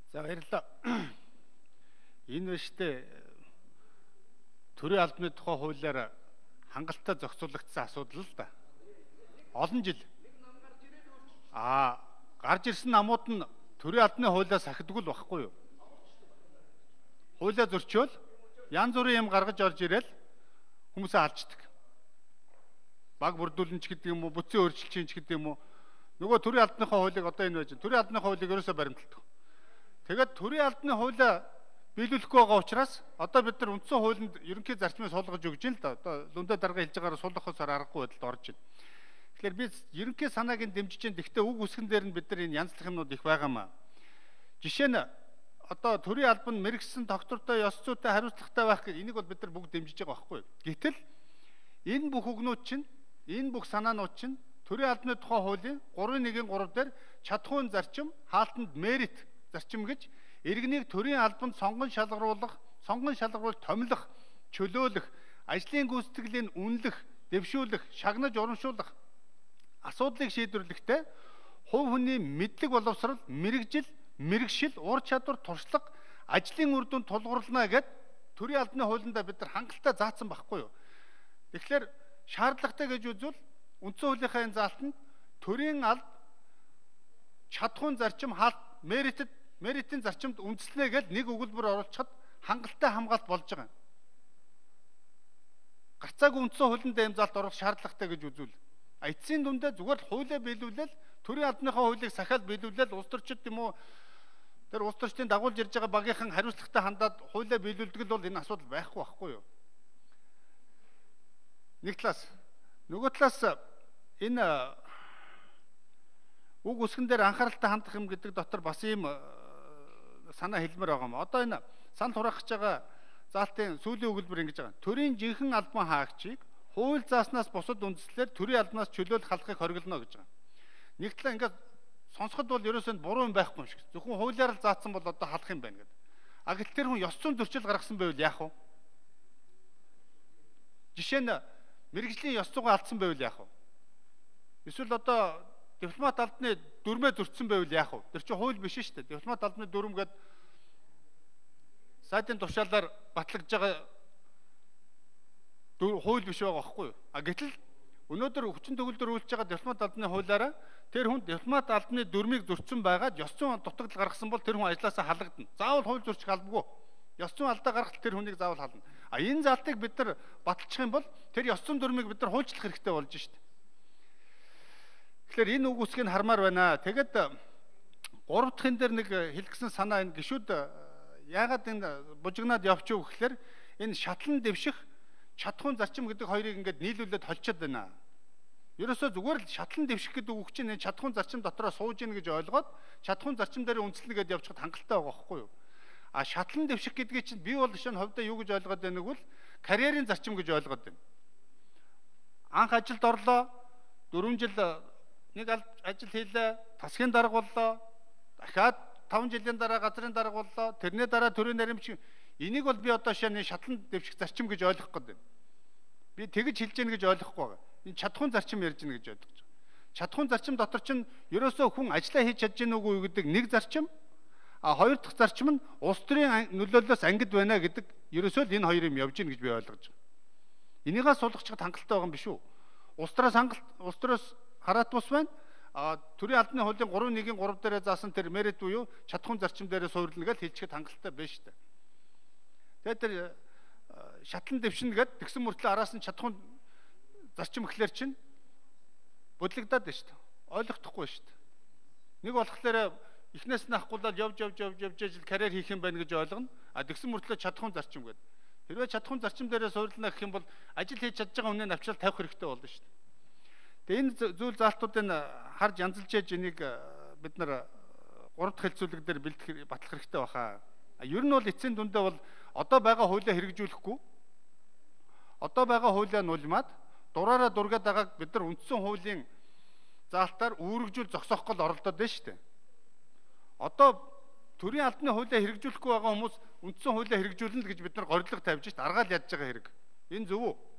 За баярлалаа. Энэ биштэй төрийн албаны тухай хуулиар хангалттай зохицуулагдсан асуудал л да. Олон жил. Гарч ирсэн намууд нь төрийн албаны хуулиас сахидгүй л багхгүй юу? Хуулиа зөрчөөл янз бүрийн юм гаргаж орж ирэл хүмүүсээ алждаг. Баг бүрдүүлэнч гэдэг юм уу, бүцийн өөрчлөлч гэдэг юм уу? Нөгөө төрийн албаныхаа хуулийг одоо энэ байж. Төрийн албаны хуулийг ерөөсөө баримталдаг. Тэгээд төрийн албаны хуулиа биелүүлэхгүй байгаа учраас одоо бид нар үндсэн хуулинд ерөнхий зарчмыг суулгаж өгч ин л да. Одоо лүндэ дарга хэлж байгаагаар суулгахаас аргагүй байдалд орж байна. Тэгэхээр би ерөнхий санааг нь дэмжиж чинь гэхдээ үг үсгэн дээр нь бид нар энэ янзлах юмнууд их байгаамаа. Жишээ нь одоо төрийн албан мэрэгсэн доктортой ёс зүйтэй хариуцлагатай байх гэх энийг бол бид нар бүгд дэмжиж байгаа байхгүй. Гэтэл энэ бүх үгнүүд чинь энэ бүх санаанууд чинь төрийн албаны тухай хуулийн 3.1.3 дээр чадхуйн зарчим хаалтанд мерит зарчим гэж иргэнийг төрийн албанд сонгон шалгаруулах, томилох, чөлөөлөх, ажлын гүйцэтгэлийн үнэлэх, дэвшүүлэх, шагнаж урамшуулах асуудлыг шийдвэрлэхдээ хувь хүний мэдлэг боловсрол, мэрэгжил, мэрэгшил, ур чадвар, туршлага, ажлын үр дүнд тулгуурлана гэд төрийн албаны хуулиндаа бид нар хангалттай заасан байхгүй юу? Тэгэхээр шаардлагатай гэж үзвэл үндсэн хуулийнхаа энэ заалтанд төрийн алба чадхуйн зарчим хаалт меритийн зарчимд үндэслэнэ гэж нэг өгүүлбэр оруулчихад хангалттай хамгаалт болж байгаа. Гацаагүй үндсэн хуулиндаа ийм заалт оруулах шаардлагатай гэж үзвэл эцсийн дүндээ зүгээр хуулиа биелүүлэл төрийн албаныхаа хуулийг сахиад биелүүлэл улс төрчид юм уу тэр улс төрчдийн дагуулж ирж байгаа багийнхан хариуцлагатай хандаад хуулиа биелүүлдэг л бол энэ асуудал байхгүй байхгүй юу? Нэг талаас нөгөө талаас энэ үг үсгэн дээр анхааралтай хандах юм гэдэг дотор бас ийм санаа хэлмээр байгаа юм. Одоо энэ санал хураах гэж байгаа заалтын сүүлийн өгүүлбэр ингэж байгаа. Төрийн жинхэнэ албан хаагчийг хууль зааснаас бусад үндслээр төрийн албанаас чөлөөлөх халахыг хориглоно гэж байгаа. Нэг талаа ингээд сонсоход бол ерөөсөө буруу юм байхгүй юм шиг. Зөвхөн хуулиар л заасан бол одоо халах юм байна гэдэг. Гэтэл тэр хүн ёс зүйн зөрчил гаргасан байвал яах вэ? Жишээ нь мэрэгжлийн ёс зүйн алдсан байвал яах вэ? Эсвэл одоо дипломат албаны дүрмээ зөрчсөн байвал яах вэ? Тэр чинь хууль биш шүү дээ. Дипломат албаны дүрм гэдэг сайдын тушаалаар батлагдж байгаа хууль биш байгаа байхгүй юу? Гэтэл өнөөдөр хүчин төгөлдөр үйлчж байгаа дипломат албаны хуулиараа тэр хүн дипломат албаны дүрмийг зөрчсөн байгаад ёс зүйн дутагдал гаргасан бол тэр хүн ажлаасаа халагдана. Заавал хууль зөрчих албагүй. Ёс зүйн алдаа гаргахад тэр хүнийг заавал хална. Энэ залтыг бид нар баталчих юм бол тэр ёс зүйн дүрмийг бид нар хуульчлах хэрэгтэй болж шít. Тэгэхээр энэ үг үсгийг хармаар байна. Тэгэд 3 дахь энэ дээр нэг хэлгэсэн санаа энэ гişүүд яагаад энэ бужигнаад явчих вэ гэхээр энэ шатлан дэвших чадхуйн зарчим гэдэг хоёрыг ингээд нийлүүлээд холчод байна. Ерөөсөө зүгээр л шатлан дэвших гэдэг үг чинь энэ чадхуйн зарчим дотроо сууж ийн гэж ойлгоод чадхуйн зарчим дээр үндэслэнэ гэдээ явчихад хангалттай байгаа байхгүй юу? Шатлан дэвших гэдгийг чинь би бол шинэ хувьдаа юу гэж ойлгоод байна гэвэл карьерийн зарчим гэж ойлгоод байна. Анх ажилд орлоо 4 жил нэг ажил хийлээ, тасгийн дарга боллоо, дахиад 5 жилийн дараа газрын дарга боллоо, тэрний дараа төрийн наримч энийг бол би одоо шинэ шатлан дэвших зарчим гэж ойлгох гээд байна. Би тэгж хэлж гэнэ гэж ойлгохгүй байгаа. Энэ чадхуйн зарчим ярьж гэнэ гэж ойлгож байгаа. Чадхуйн зарчим дотор чинь ерөөсөө хүн ажиллаа хийж чадж гэнэ үгүй гэдэг нэг зарчим, хоёр дахь зарчим нь улс төрийн нөлөөллөөс ангид байна гэдэг ерөөсөө л энэ хоёр юм явж гэнэ гэж би ойлгож байгаа. Энийгээ суулгахчад хангалттай байгаа юм биш үү? Улс төрөөс хараат бус байна. Төрийн албаны хуулийн 3.1.3 дээр заасан тэр мерит буюу чадхуйн зарчим дээрээ суурилна гэж хэлчихэд хангалттай байна шүү дээ. Тэгээд тэр шатлан дэвшин гэдэг тэгсэн мөртлөө араас нь чадхуйн зарчим гэхлээр чинь бодлогдоод байна шүү дээ. Ойлгохдохгүй шүү дээ. Нэг болохоор эхнээс нь ахгуулаад явж ажил карьер хийх юм байна гэж ойлгоно. Тэгсэн мөртлөө чадхуйн зарчим гэдэг. Хэрвээ чадхуйн зарчим дээрээ суурилна гэх юм бол ажил хийж чадж байгаа үнэ навчрал тавих хэрэгтэй болно шүү дээ. Тэгээ энэ зүйл заалтуудыг харж янзалж яж энийг бид нар 3 дахь хэлцүүлэг дээр бэлдэх батлах хэрэгтэй баха. Ер нь бол эцсийн дүндээ бол одоо байгаа хуулиа хэрэгжүүлэхгүй. Одоо байгаа хуулиа нулимаад дураараа дургаад байгааг бид нар үндсэн хуулийн заалтаар үүргэжүүл зогсоох гол оролдоод байна шүү дээ. Одоо төрийн албаны хуулиа хэрэгжүүлэхгүй байгаа хүмүүс үндсэн хуулиа хэрэгжүүлнэ гэж бид нар горилго тавьж шít аргаал ядж байгаа хэрэг. Энэ зөв үү?